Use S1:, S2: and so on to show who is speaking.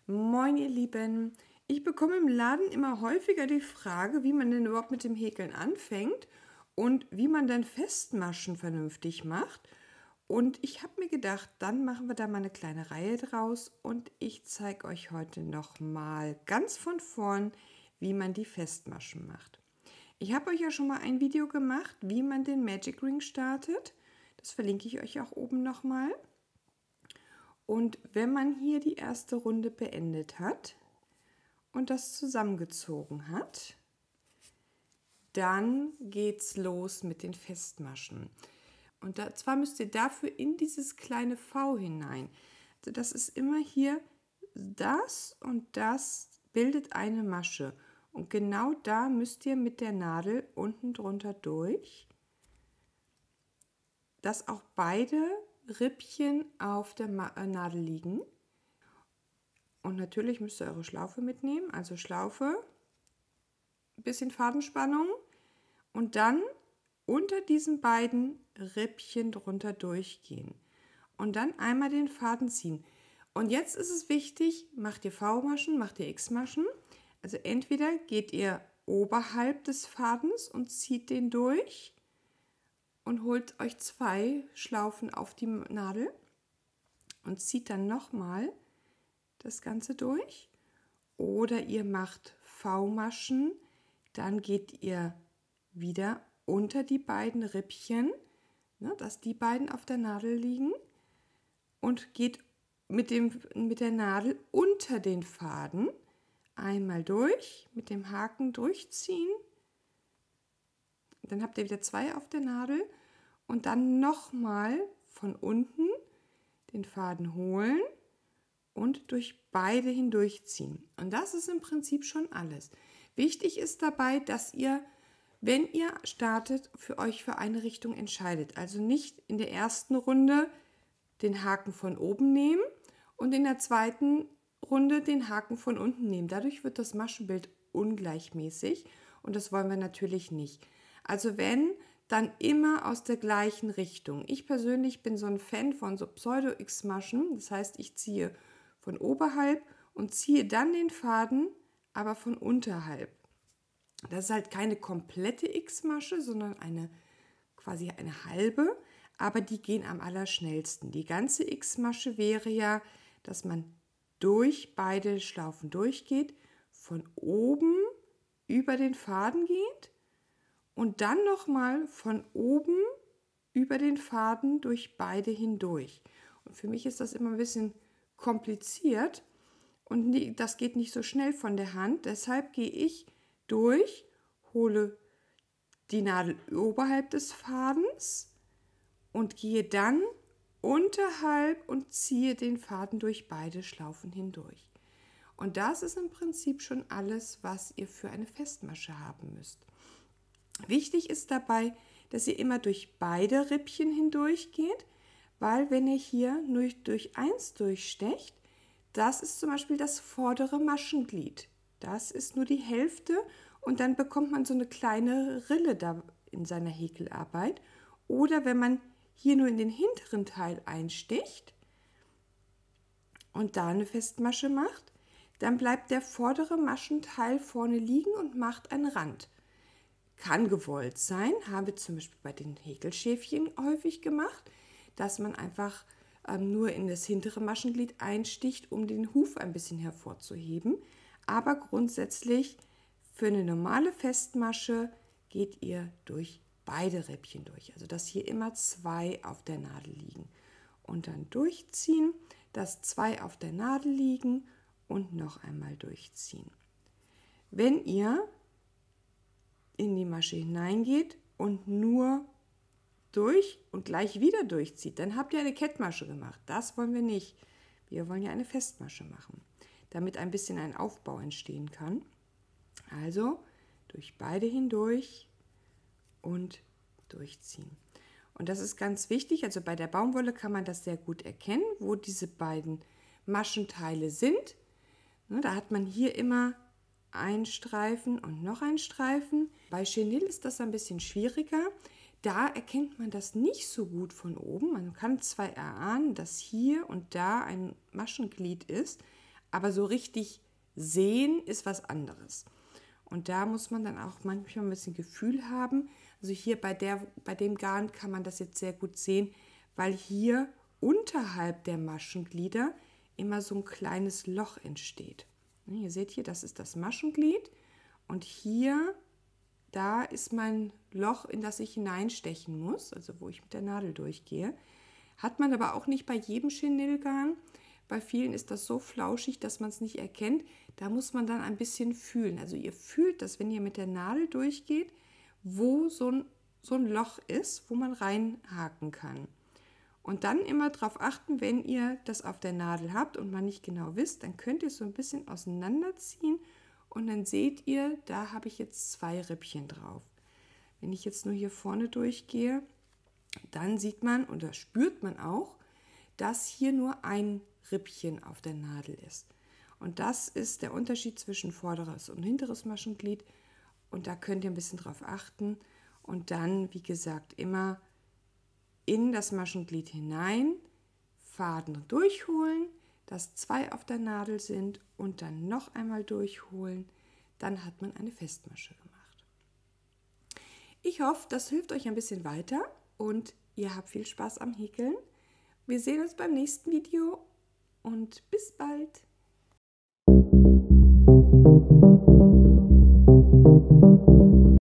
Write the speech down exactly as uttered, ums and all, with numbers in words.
S1: Moin ihr Lieben, ich bekomme im Laden immer häufiger die Frage, wie man denn überhaupt mit dem Häkeln anfängt und wie man dann Festmaschen vernünftig macht. Und ich habe mir gedacht, dann machen wir da mal eine kleine Reihe draus und ich zeige euch heute nochmal ganz von vorn, wie man die Festmaschen macht. Ich habe euch ja schon mal ein Video gemacht, wie man den Magic Ring startet. Das verlinke ich euch auch oben nochmal. Und wenn man hier die erste Runde beendet hat und das zusammengezogen hat, dann geht's los mit den Festmaschen. Und da, zwar müsst ihr dafür in dieses kleine V hinein. Also das ist immer hier, das und das bildet eine Masche. Und genau da müsst ihr mit der Nadel unten drunter durch, dass auch beide Rippchen auf der Nadel liegen. Und natürlich müsst ihr eure Schlaufe mitnehmen, also Schlaufe, ein bisschen Fadenspannung und dann unter diesen beiden Rippchen drunter durchgehen und dann einmal den Faden ziehen. Und jetzt ist es wichtig, macht ihr V-Maschen, macht ihr X-Maschen, also entweder geht ihr oberhalb des Fadens und zieht den durch und holt euch zwei Schlaufen auf die Nadel und zieht dann nochmal das Ganze durch. Oder ihr macht V-Maschen, dann geht ihr wieder unter die beiden Rippchen, ne, dass die beiden auf der Nadel liegen und geht mit, dem, mit der Nadel unter den Faden einmal durch, mit dem Haken durchziehen. Dann habt ihr wieder zwei auf der Nadel und dann nochmal von unten den Faden holen und durch beide hindurchziehen. Und das ist im Prinzip schon alles. Wichtig ist dabei, dass ihr, wenn ihr startet, für euch für eine Richtung entscheidet. Also nicht in der ersten Runde den Haken von oben nehmen und in der zweiten Runde den Haken von unten nehmen. Dadurch wird das Maschenbild ungleichmäßig und das wollen wir natürlich nicht. Also wenn, dann immer aus der gleichen Richtung. Ich persönlich bin so ein Fan von so Pseudo-X-Maschen. Das heißt, ich ziehe von oberhalb und ziehe dann den Faden, aber von unterhalb. Das ist halt keine komplette X-Masche, sondern eine quasi eine halbe, aber die gehen am allerschnellsten. Die ganze X-Masche wäre ja, dass man durch beide Schlaufen durchgeht, von oben über den Faden geht und dann nochmal von oben über den Faden durch beide hindurch. Und für mich ist das immer ein bisschen kompliziert und nie, das geht nicht so schnell von der Hand. Deshalb gehe ich durch, hole die Nadel oberhalb des Fadens und gehe dann unterhalb und ziehe den Faden durch beide Schlaufen hindurch. Und das ist im Prinzip schon alles, was ihr für eine Festmasche haben müsst. Wichtig ist dabei, dass ihr immer durch beide Rippchen hindurch geht, weil wenn ihr hier nur durch eins durchstecht, das ist zum Beispiel das vordere Maschenglied. Das ist nur die Hälfte und dann bekommt man so eine kleine Rille da in seiner Häkelarbeit. Oder wenn man hier nur in den hinteren Teil einsticht und da eine Festmasche macht, dann bleibt der vordere Maschenteil vorne liegen und macht einen Rand. Kann gewollt sein, haben wir zum Beispiel bei den Häkelschäfchen häufig gemacht, dass man einfach ähm, nur in das hintere Maschenglied einsticht, um den Huf ein bisschen hervorzuheben. Aber grundsätzlich für eine normale Festmasche geht ihr durch beide Rippchen durch. Also dass hier immer zwei auf der Nadel liegen. Und dann durchziehen, dass zwei auf der Nadel liegen und noch einmal durchziehen. Wenn ihr in die Masche hineingeht und nur durch und gleich wieder durchzieht, dann habt ihr eine Kettmasche gemacht. Das wollen wir nicht. Wir wollen ja eine Festmasche machen, damit ein bisschen ein Aufbau entstehen kann. Also durch beide hindurch und durchziehen. Und das ist ganz wichtig, also bei der Baumwolle kann man das sehr gut erkennen, wo diese beiden Maschenteile sind. Da hat man hier immer einen Streifen und noch einen Streifen. Bei Chenille ist das ein bisschen schwieriger. Da erkennt man das nicht so gut von oben. Man kann zwar erahnen, dass hier und da ein Maschenglied ist, Aber so richtig sehen ist was anderes. Und da muss man dann auch manchmal ein bisschen Gefühl haben. Also hier bei, der, bei dem Garn kann man das jetzt sehr gut sehen, weil hier unterhalb der Maschenglieder immer so ein kleines Loch entsteht. Ihr seht hier, das ist das Maschenglied und hier, da ist mein Loch, in das ich hineinstechen muss, also wo ich mit der Nadel durchgehe. Hat man aber auch nicht bei jedem Chenillegarn. Bei vielen ist das so flauschig, dass man es nicht erkennt. Da muss man dann ein bisschen fühlen. Also ihr fühlt das, wenn ihr mit der Nadel durchgeht, wo so ein, so ein Loch ist, wo man reinhaken kann. Und dann immer darauf achten, wenn ihr das auf der Nadel habt und man nicht genau wisst, dann könnt ihr es so ein bisschen auseinanderziehen und dann seht ihr, da habe ich jetzt zwei Rippchen drauf. Wenn ich jetzt nur hier vorne durchgehe, dann sieht man oder spürt man auch, dass hier nur ein Rippchen auf der Nadel ist. Und das ist der Unterschied zwischen vorderes und hinteres Maschenglied. Und da könnt ihr ein bisschen drauf achten. Und dann, wie gesagt, immer in das Maschenglied hinein, Faden durchholen, dass zwei auf der Nadel sind und dann noch einmal durchholen. Dann hat man eine Festmasche gemacht. Ich hoffe, das hilft euch ein bisschen weiter und ihr habt viel Spaß am Häkeln. Wir sehen uns beim nächsten Video und bis bald!